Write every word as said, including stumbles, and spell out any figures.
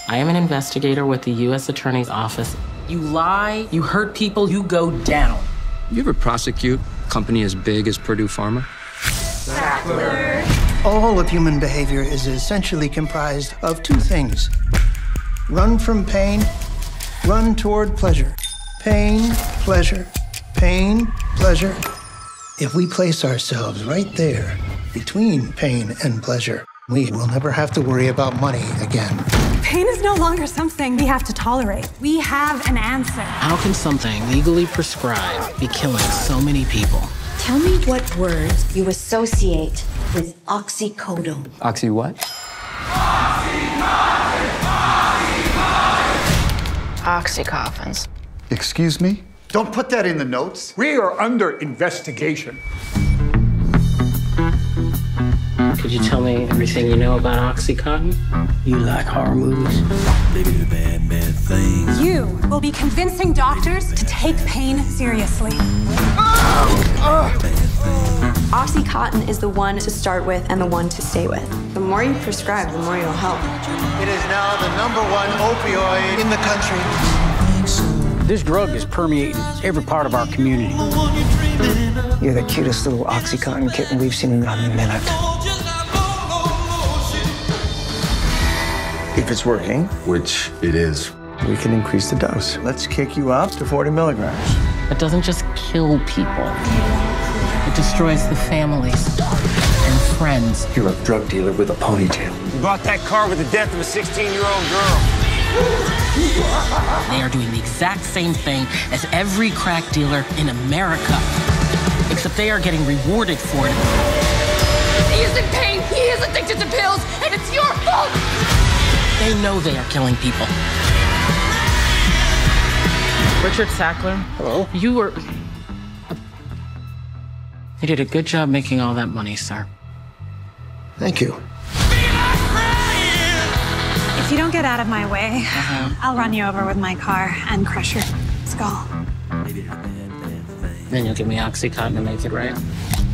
I am an investigator with the U S Attorney's Office. You lie, you hurt people, you go down. You ever prosecute a company as big as Purdue Pharma? Sackler. All of human behavior is essentially comprised of two things. Run from pain, run toward pleasure. Pain, pleasure, pain, pleasure. If we place ourselves right there, between pain and pleasure, we will never have to worry about money again. Pain is no longer something we have to tolerate. We have an answer. How can something legally prescribed be killing so many people? Tell me what words you associate with OxyContin. Oxy what? OxyContins. Excuse me? Don't put that in the notes. We are under investigation. Could you tell me everything you know about OxyContin? You like horror movies? Bad, bad things. You will be convincing doctors to take pain seriously. OxyContin is the one to start with and the one to stay with. The more you prescribe, the more you'll help. It is now the number one opioid in the country. This drug is permeating every part of our community. You're the cutest little OxyContin kitten we've seen in a minute. If it's working, which it is, we can increase the dose. Let's kick you up to forty milligrams. It doesn't just kill people. It destroys the families and friends. You're a drug dealer with a ponytail. You bought that car with the death of a sixteen-year-old girl. They are doing the exact same thing as every crack dealer in America, except they are getting rewarded for it. He is in pain, he is addicted to pills, and it's your fault! They know they are killing people. Richard Sackler? Hello? You were... You did a good job making all that money, sir. Thank you. If you don't get out of my way, Uh-huh. I'll run you over with my car and crush your skull. Then you'll give me OxyContin to make it right.